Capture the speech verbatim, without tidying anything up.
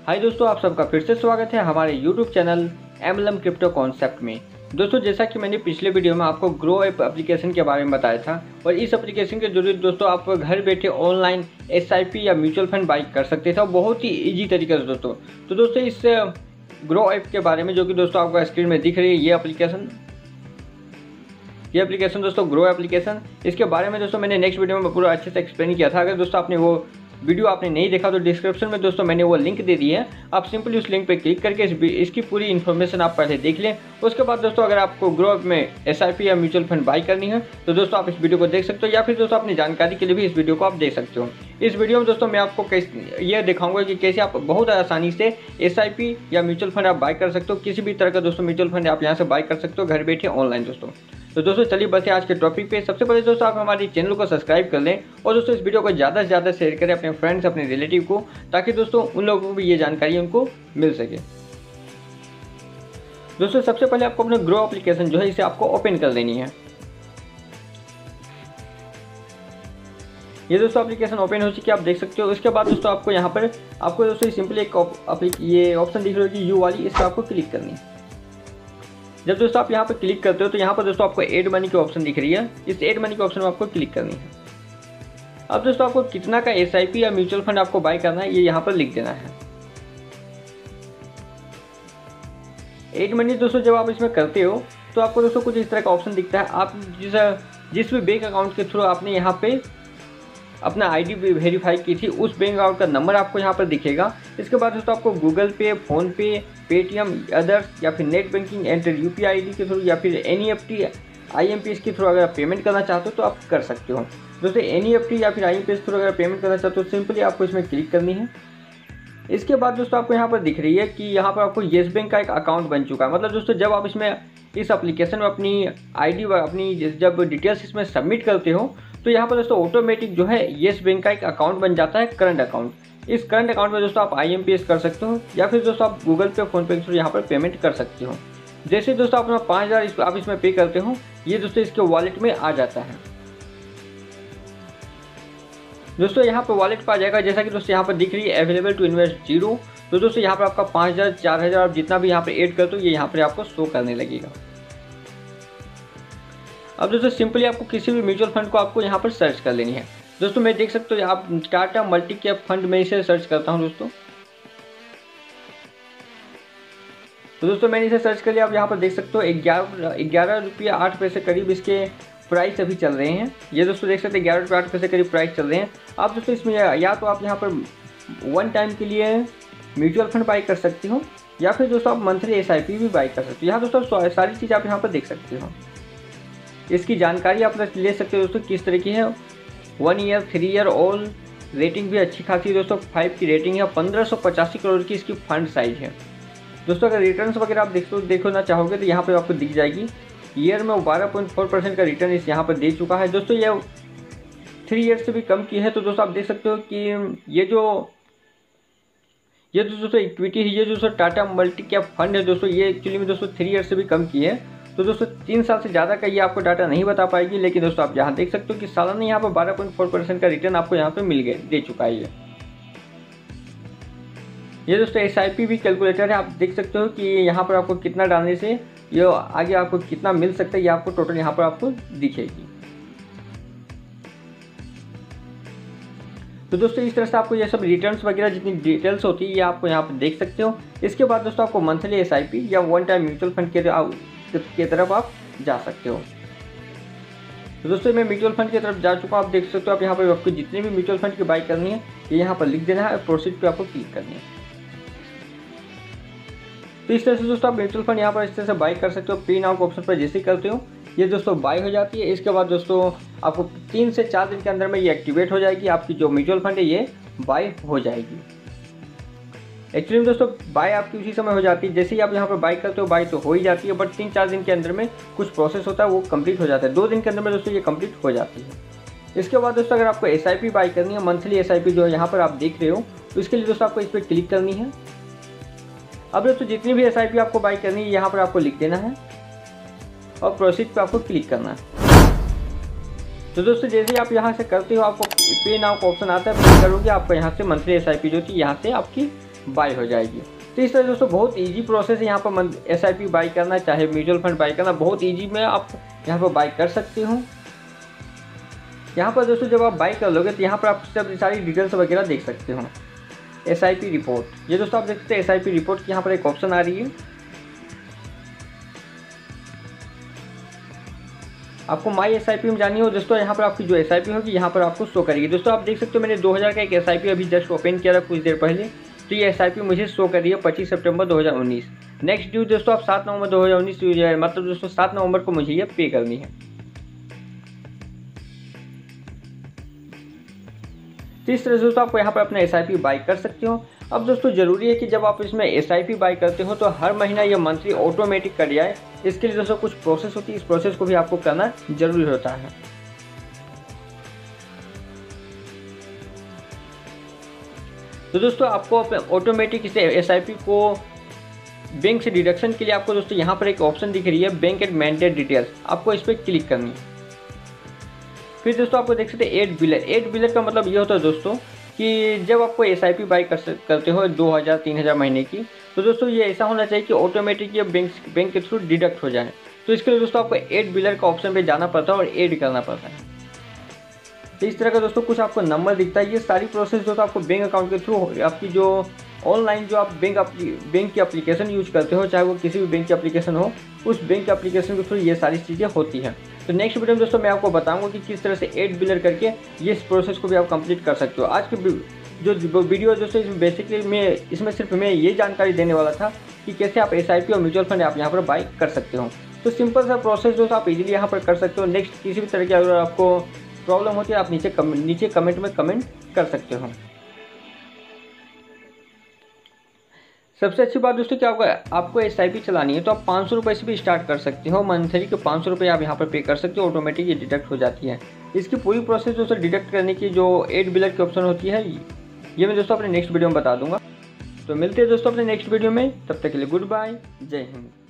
हाय दोस्तों, आप सबका फिर से स्वागत है हमारे YouTube channel MLM crypto concept में। दोस्तों, जैसा कि मैंने पिछले वीडियो में आपको ग्रो ऐप एप्लीकेशन के बारे में बताया था और इस एप्लीकेशन के जरिए दोस्तों आप घर बैठे ऑनलाइन एसआईपी या म्यूचुअल फंड बाई कर सकते थे, बहुत ही ईजी तरीके से दोस्तों। तो दोस्तों इस ग्रो ऐप के बारे में, जो कि दोस्तों आपको स्क्रीन में दिख रही है, ये एप्लीकेशन ये एप्लीकेशन दोस्तों ग्रो एप्लीकेशन, इसके बारे में दोस्तों मैंने नेक्स्ट वीडियो में पूरा अच्छे से एक्सप्लेन किया था। अगर दोस्तों आपने वो वीडियो आपने नहीं देखा तो डिस्क्रिप्शन में दोस्तों मैंने वो लिंक दे दी है, आप सिंपली उस लिंक पे क्लिक करके इस, इसकी पूरी इन्फॉर्मेशन आप पहले देख लें। उसके बाद दोस्तों अगर आपको ग्रो ऐप में एसआईपी या म्यूचुअल फंड बाई करनी है तो दोस्तों आप इस वीडियो को देख सकते हो, या फिर दोस्तों अपनी जानकारी के लिए भी इस वीडियो को आप देख सकते हो। इस वीडियो में दोस्तों मैं आपको कैसे ये दिखाऊंगा कि कैसे आप बहुत आसानी से एसआईपी या म्यूचुअल फंड आप बाई कर सकते हो। किसी भी तरह का दोस्तों म्यूचुअल फंड आप यहाँ से बाई कर सकते हो घर बैठे ऑनलाइन दोस्तों। तो दोस्तों चलिए बढ़ते हैं आज के टॉपिक पे। सबसे पहले दोस्तों आप हमारे चैनल को सब्सक्राइब कर लें और दोस्तों इस वीडियो को ज़्यादा से ज़्यादा शेयर करें अपने फ्रेंड्स, अपने रिलेटिव को, ताकि दोस्तों उन लोगों को भी ये जानकारी उनको मिल सके। दोस्तों सबसे पहले आपको अपना ग्रो एप्लीकेशन जो है इसे आपको ओपन कर लेनी है। ये दोस्तों एप्लीकेशन ओपन हो चुकी है, आप देख सकते हो। इसके बाद दोस्तों आपको यहाँ पर आपको दोस्तों सिंपली एक ये ऑप्शन दिख रही है यू वाली, इस पर आपको क्लिक करनी है। जब दोस्तों आप यहाँ पर क्लिक करते हो तो यहाँ पर दोस्तों आपको एड मनी की ऑप्शन दिख रही है, इस एड मनी के ऑप्शन में आपको क्लिक करनी है। अब दोस्तों आपको कितना का एसआईपी या म्यूचुअल फंड आपको बाय करना है ये यहाँ पर लिख देना है। एड मनी दोस्तों जब आप इसमें करते हो तो आपको दोस्तों कुछ इस तरह का ऑप्शन दिखता है। आप जिस जिस भी बैंक अकाउंट के थ्रू आपने यहाँ पे अपना आईडी वेरीफाई की थी उस बैंक अकाउंट का नंबर आपको यहाँ पर दिखेगा। इसके बाद दोस्तों आपको गूगल पे, फोन पे, पेटीएम, अदर्स या फिर net banking enter UPI ID के थ्रू या फिर एनईएफटी, आईएमपीएस के थ्रू अगर आप पेमेंट करना चाहते हो तो आप कर सकते हो। दोस्तों एनईएफटी या फिर आईएमपीएस के थ्रू अगर पेमेंट करना चाहते हो सिंपली आपको इसमें क्लिक करनी है। इसके बाद दोस्तों आपको यहाँ पर दिख रही है कि यहाँ पर आपको येस बैंक का एक अकाउंट बन चुका है। मतलब दोस्तों जब आप इसमें इस एप्लीकेशन में अपनी आईडी अपनी जब डिटेल्स इसमें सबमिट करते हो तो यहाँ पर दोस्तों ऑटोमेटिक जो है येस बैंक का एक अकाउंट बन जाता है, करंट अकाउंट। इस करंट अकाउंट में दोस्तों आप आईएमपीएस कर सकते हो या फिर दोस्तों आप गूगल पे, फोन पे के थ्रू यहाँ पर पेमेंट कर सकते हो। जैसे दोस्तों अपना पाँच हज़ार आप इसमें पे करते हो, ये दोस्तों इसके वॉलेट में आ जाता है। दोस्तों यहाँ पर वॉलेट पर आ जाएगा, जैसा कि दोस्तों यहाँ पर दिख रही है अवेलेबल टू इन्वेस्ट जीरो। तो दोस्तों यहाँ पर आपका पाँच हज़ार, चार हज़ार आप जितना भी यहाँ पर ऐड करते हो ये यहाँ पर आपको शो करने लगेगा। अब दोस्तों सिंपली आपको किसी भी म्यूचुअल फंड को आपको यहाँ पर सर्च कर लेनी है। दोस्तों मैं देख सकते हो आप टाटा मल्टी कैप फंड में इसे सर्च करता हूँ दोस्तों। तो दोस्तों मैंने इसे सर्च कर लिया। आप यहाँ पर देख सकते हो ग्यारह ग्यारह रुपये आठ पैसे करीब इसके प्राइस अभी चल रहे हैं। ये दोस्तों देख सकते हैं ग्यारह रुपये आठ पैसे करीब प्राइस चल रहे हैं। आप दोस्तों इसमें या तो आप यहाँ पर वन टाइम के लिए म्यूचुअल फंड बाई कर सकते हो या फिर दोस्तों आप मंथली एस आई पी भी बाई कर सकते हो। यहाँ दोस्तों सारी चीज़ आप यहाँ पर देख सकते हो। इसकी जानकारी आप ले सकते हो दोस्तों किस तरह की है। One year, three year, all rating भी अच्छी खासी दोस्तों फाइव की रेटिंग है। पंद्रह सौ पचासी करोड़ की इसकी फंड साइज है दोस्तों। अगर रिटर्न्स वगैरह आप देखो देखना चाहोगे तो यहाँ पे आपको दिख जाएगी। ईयर में बारह पॉइंट फोर परसेंट का रिटर्न इस यहाँ पर दे चुका है दोस्तों। ये थ्री ईयर से भी कम की है। तो दोस्तों आप देख सकते हो कि ये जो ये जो दोस्तों इक्विटी है, ये दोस्तों टाटा मल्टी कैप फंड है दोस्तों, ये एक्चुअली में दोस्तों थ्री ईयर से भी कम की है। तो दोस्तों तीन साल से ज़्यादा का ये आपको डाटा नहीं बता पाएगी, लेकिन दोस्तों आप यहाँ देख सकते हो कि सालाना यहाँ पर बारह पॉइंट फोर परसेंट का रिटर्न आपको यहाँ पे मिल गए दे चुका है। ये ये दोस्तों एसआईपी भी कैलकुलेटर है, आप देख सकते हो कि यहाँ पर आपको कितना डालने से ये आगे आपको कितना मिल सकता है, ये आपको टोटल यहाँ पर आपको दिखेगी। तो दोस्तों इस तरह से आपको ये सब रिटर्न्स वगैरह जितनी डिटेल्स होती है ये आपको यहाँ पर देख सकते हो। इसके बाद दोस्तों आपको मंथली एसआईपी या वन टाइम म्यूचुअल फंड के की तरफ आप जा सकते हो। तो दोस्तों मैं म्यूचुअल फंड की तरफ जा चुका हूँ, आप देख सकते हो। आप यहाँ पर आपको जितने भी म्यूचुअल फंड की बाई करनी है ये यहाँ पर लिख देना है, प्रोसीड पे आपको क्लिक करनी है। तो इस तरह से दोस्तों आप म्यूचुअल फंड यहाँ पर इस तरह से बाई कर सकते हो। पे नाउ के ऑप्शन पर जैसे करते हो ये दोस्तों बाई हो जाती है। इसके बाद दोस्तों आपको तीन से चार दिन के अंदर में ये एक्टिवेट हो जाएगी, आपकी जो म्यूचुअल फंड है ये बाई हो जाएगी। एक्चुअली में दोस्तों बाय आपकी उसी समय हो जाती है, जैसे ही आप यहाँ पर बाई करते हो बाई तो हो ही जाती है, बट तीन चार दिन के अंदर में कुछ प्रोसेस होता है वो कंप्लीट हो जाता है। दो दिन के अंदर में दोस्तों ये कंप्लीट हो जाती है। इसके बाद दोस्तों अगर आपको एसआईपी बाई करनी है, मंथली एसआईपी जो यहाँ पर आप देख रहे हो, तो इसके लिए दोस्तों आपको इस पर क्लिक करनी है। अब दोस्तों जितनी भी एसआईपी आपको बाई करनी है यहाँ पर आपको लिख देना है और प्रोसीड पर आपको क्लिक करना है। तो दोस्तों जैसे ही आप यहाँ से करते हो आपको पे नाउ का ऑप्शन आता है, पे करोगे आपको यहाँ से मंथली एसआईपी जो थी यहाँ से आपकी बाय हो जाएगी। तो इस तरह दोस्तों बहुत इजी प्रोसेस है यहाँ पर एस आई पी बाई करना, चाहे म्यूचुअल फंड बाई करना, बहुत इजी में आप यहाँ पर बाई कर सकते हो। यहाँ पर दोस्तों जब आप बाई कर लोगे तो यहाँ पर आप सब सारी डिटेल्स वगैरह देख सकते हो। एस आई पी रिपोर्ट, ये दोस्तों आप देख सकते हैं एस आई पी रिपोर्ट की यहाँ पर एक ऑप्शन आ रही है। आपको माई एस आई पी में जानी हो दोस्तों, यहाँ पर आपकी जो एस आई पी होगी यहाँ पर आपको शो करेगी। दोस्तों आप देख सकते हो मैंने दो हज़ार का एक एस आई पी अभी जस्ट ओपन किया था कुछ देर पहले, तो ये एस आई पी मुझे शो कर रही है पच्चीस सितंबर दो हज़ार उन्नीस। नेक्स्ट ड्यू दोस्तों आप सात नवंबर दो हज़ार उन्नीस, मतलब दोस्तों सात नवंबर को मुझे ये पे करनी है। तो इस तरह से दोस्तों आपको यहाँ पर अपना एस आई पी बाई कर सकते हो। अब दोस्तों ज़रूरी है कि जब आप इसमें एस आई पी बाई करते हो तो हर महीना या मंथली ऑटोमेटिक कट जाए, इसके लिए दोस्तों कुछ प्रोसेस होती है, इस प्रोसेस को भी आपको करना जरूरी होता है। तो दोस्तों आपको अपने ऑटोमेटिक इसे एस आई पी को बैंक से डिडक्शन के लिए आपको दोस्तों यहाँ पर एक ऑप्शन दिख रही है, बैंक एंड मैंडेट डिटेल्स, आपको इस पर क्लिक करनी है। फिर दोस्तों आपको देख सकते हैं एड बिलर। एड बिलर का मतलब ये होता है दोस्तों कि जब आपको एस आई पी बाई कर करते हो दो हज़ार तीन हज़ार महीने की, तो दोस्तों ये ऐसा होना चाहिए कि ऑटोमेटिक ये बैंक बैंक के थ्रू डिडक्ट हो जाए। तो इसके लिए दोस्तों आपको एड बिलर का ऑप्शन पे जाना पड़ता है और ऐड करना पड़ता है। तो इस तरह का दोस्तों कुछ आपको नंबर दिखता है। ये सारी प्रोसेस दोस्तों आपको बैंक अकाउंट के थ्रू, आपकी जो ऑनलाइन जो आप बैंक बैंक की एप्लीकेशन यूज करते हो, चाहे वो किसी भी बैंक की एप्लीकेशन हो, उस बैंक की एप्लीकेशन के थ्रू ये सारी चीज़ें होती हैं। तो नेक्स्ट वीडियो में दोस्तों मैं आपको बताऊंगा कि किस तरह से एड बिलर करके ये इस प्रोसेस को भी आप कंप्लीट कर सकते हो। आज की जो वीडियो दोस्तों इसमें बेसिकली मैं इसमें सिर्फ मैं ये जानकारी देने वाला था कि कैसे आप एस आई पी और म्यूचुअल फंड आप यहाँ पर बाई कर सकते हो। तो सिंपल सा प्रोसेस दोस्तों आप इजीली यहाँ पर कर सकते हो। नेक्स्ट किसी भी तरह की अगर आपको प्रॉब्लम होती है आप नीचे कम, नीचे कमेंट में कमेंट कर सकते हो। सबसे अच्छी बात दोस्तों क्या होगा, आपको एस आई पी चलानी है तो आप पाँच सौ रुपये से भी स्टार्ट कर सकते हो। मंथली के पाँच सौ रुपये आप यहाँ पर पे कर सकते हो, ऑटोमेटिक ये डिडक्ट हो जाती है। इसकी पूरी प्रोसेस दोस्तों डिडक्ट करने की जो एड बिलर की ऑप्शन होती है, ये मैं दोस्तों अपने नेक्स्ट वीडियो में बता दूंगा। तो मिलते हैं दोस्तों अपने नेक्स्ट वीडियो में, तब तक के लिए गुड बाय, जय हिंद।